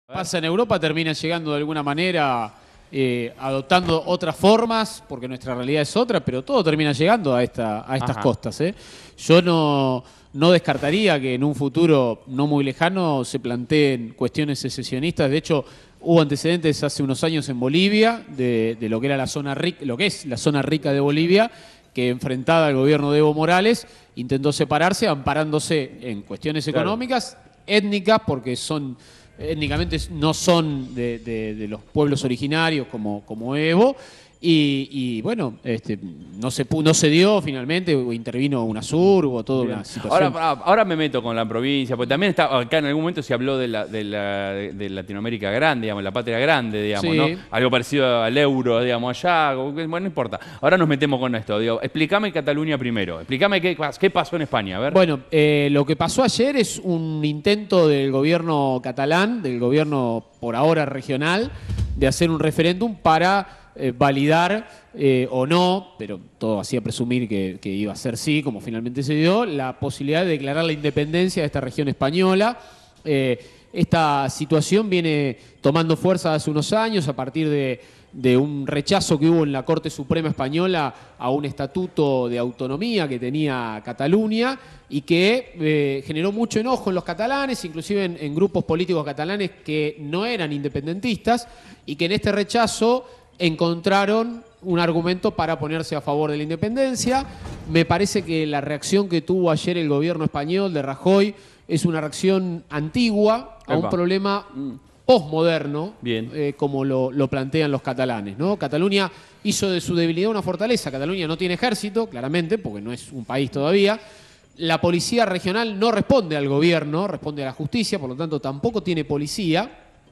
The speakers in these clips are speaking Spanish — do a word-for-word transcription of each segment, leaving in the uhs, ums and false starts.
Pasa en Europa, termina llegando de alguna manera, eh, adoptando otras formas, porque nuestra realidad es otra, pero todo termina llegando a, esta, a estas Ajá. costas. ¿eh? Yo no, no descartaría que en un futuro no muy lejano se planteen cuestiones secesionistas. De hecho, hubo antecedentes hace unos años en Bolivia de, de lo que era la zona rica, lo que es la zona rica de Bolivia, que enfrentada al gobierno de Evo Morales intentó separarse, amparándose en cuestiones económicas, claro. étnicas, porque son étnicamente no son de, de, de los pueblos originarios como, como Evo, y, y bueno, este, no, se, no se dio finalmente, intervino UNASUR, hubo toda Bien. una situación. Ahora, ahora me meto con la provincia, porque también está, acá en algún momento se habló de, la, de, la, de Latinoamérica grande, digamos, la patria grande, digamos, sí. ¿no? Algo parecido al euro, digamos, allá, bueno, no importa. Ahora nos metemos con esto, digo, explícame Cataluña primero, explícame qué, qué pasó en España, a ver. Bueno, eh, lo que pasó ayer es un intento del gobierno catalán, del gobierno por ahora regional, de hacer un referéndum para Eh, validar eh, o no, pero todo hacía presumir que, que iba a ser sí, como finalmente se dio, la posibilidad de declarar la independencia de esta región española. Eh, esta situación viene tomando fuerza hace unos años a partir de, de un rechazo que hubo en la Corte Suprema Española a un estatuto de autonomía que tenía Cataluña y que eh, generó mucho enojo en los catalanes, inclusive en, en grupos políticos catalanes que no eran independentistas y que en este rechazo encontraron un argumento para ponerse a favor de la independencia. Me parece que la reacción que tuvo ayer el gobierno español de Rajoy es una reacción antigua a Epa. un problema postmoderno, eh, como lo, lo plantean los catalanes, ¿no? Cataluña hizo de su debilidad una fortaleza. Cataluña no tiene ejército, claramente, porque no es un país todavía. La policía regional no responde al gobierno, responde a la justicia, por lo tanto tampoco tiene policía.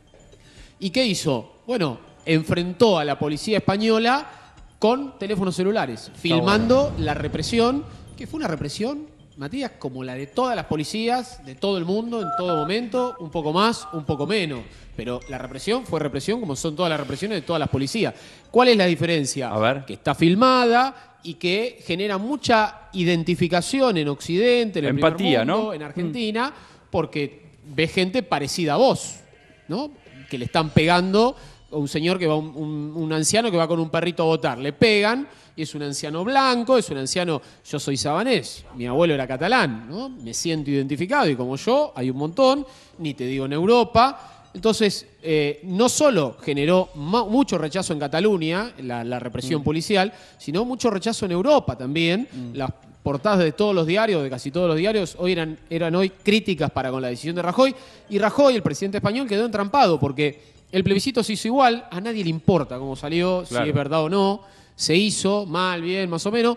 ¿Y qué hizo? Bueno, enfrentó a la policía española con teléfonos celulares, filmando bueno. la represión, que fue una represión, Matías, como la de todas las policías, de todo el mundo, en todo momento, un poco más, un poco menos. Pero la represión fue represión como son todas las represiones de todas las policías. ¿Cuál es la diferencia? A ver. Que está filmada y que genera mucha identificación en Occidente, en el Empatía, primer mundo, ¿no? en Argentina, mm. porque ve gente parecida a vos, ¿no? Que le están pegando a un señor que va, un, un, un anciano que va con un perrito a votar. Le pegan, y es un anciano blanco, es un anciano, yo soy sabanés, mi abuelo era catalán, ¿no? Me siento identificado, y como yo, hay un montón, ni te digo en Europa. Entonces, eh, no solo generó mucho rechazo en Cataluña, la, la represión mm. policial, sino mucho rechazo en Europa también. Mm. Las portadas de todos los diarios, de casi todos los diarios, hoy eran, eran hoy críticas para con la decisión de Rajoy. Y Rajoy, el presidente español, quedó entrampado porque el plebiscito se hizo igual, a nadie le importa cómo salió, claro. si es verdad o no, se hizo, mal, bien, más o menos,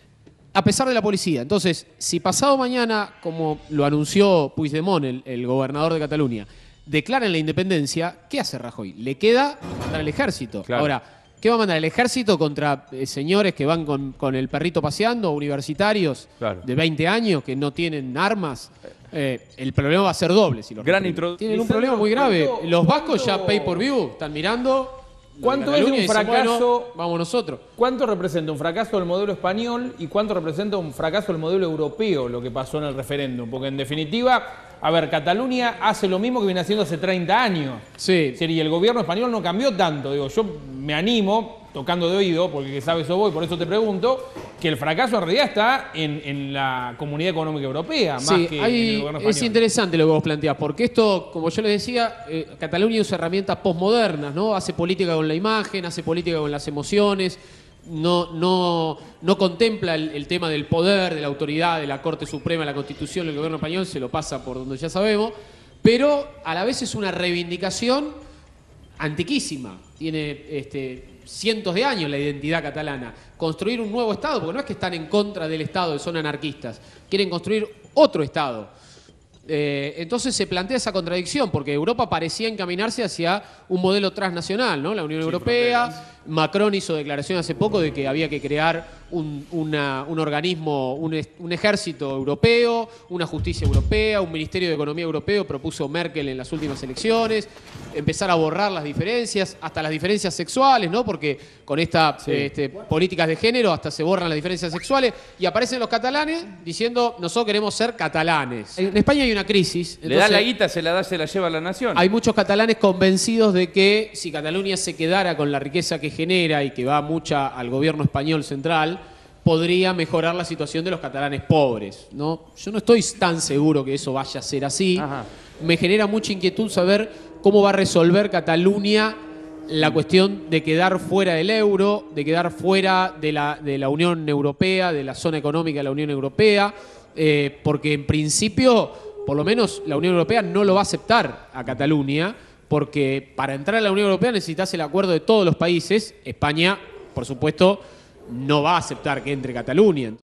a pesar de la policía. Entonces, si pasado mañana, como lo anunció Puigdemont, el, el gobernador de Cataluña, declaran la independencia, ¿qué hace Rajoy? Le queda mandar al ejército. Claro. Ahora, ¿qué va a mandar el ejército contra eh, señores que van con, con el perrito paseando, universitarios claro. de veinte años que no tienen armas? Eh, el problema va a ser doble. Si los Gran Tienen un problema muy grave. ¿Cuánto, los vascos cuánto, ya pay por view están mirando. ¿Cuánto es un fracaso? Dicen, bueno, vamos nosotros. ¿Cuánto representa un fracaso del modelo español y cuánto representa un fracaso del modelo europeo lo que pasó en el referéndum? Porque en definitiva, a ver, Cataluña hace lo mismo que viene haciendo hace treinta años. Sí. Y el gobierno español no cambió tanto. Digo, yo me animo, tocando de oído, porque que sabes vos y por eso te pregunto, que el fracaso en realidad está en, en la Comunidad Económica Europea, más sí, que hay, en el gobierno español. Es interesante lo que vos planteás, porque esto, como yo les decía, eh, Cataluña usa herramientas postmodernas, ¿no? Hace política con la imagen, hace política con las emociones, no, no, no contempla el, el tema del poder, de la autoridad, de la Corte Suprema, la Constitución, el gobierno español se lo pasa por donde ya sabemos, pero a la vez es una reivindicación antiquísima. Tiene este, cientos de años la identidad catalana. Construir un nuevo Estado, porque no es que están en contra del Estado, son anarquistas. Quieren construir otro Estado. Eh, entonces se plantea esa contradicción, porque Europa parecía encaminarse hacia un modelo transnacional, ¿no? La Unión sí, Europea, fronteras. Macron hizo declaración hace poco de que había que crear un, una, un organismo, un, un ejército europeo, una justicia europea, un ministerio de economía europeo, propuso Merkel en las últimas elecciones, empezar a borrar las diferencias, hasta las diferencias sexuales, ¿no? Porque con estas sí. este, políticas de género hasta se borran las diferencias sexuales y aparecen los catalanes diciendo nosotros queremos ser catalanes. En España hay una crisis. Entonces, le da la guita, se la da, se la lleva a la nación. Hay muchos catalanes convencidos de que si Cataluña se quedara con la riqueza que genera y que va mucha al gobierno español central, podría mejorar la situación de los catalanes pobres, ¿no? Yo no estoy tan seguro que eso vaya a ser así. Ajá. Me genera mucha inquietud saber cómo va a resolver Cataluña la cuestión de quedar fuera del euro, de quedar fuera de la, de la Unión Europea, de la zona económica de la Unión Europea, eh, porque en principio, por lo menos la Unión Europea no lo va a aceptar a Cataluña, porque para entrar a la Unión Europea necesitas el acuerdo de todos los países. España, por supuesto, no va a aceptar que entre Cataluña.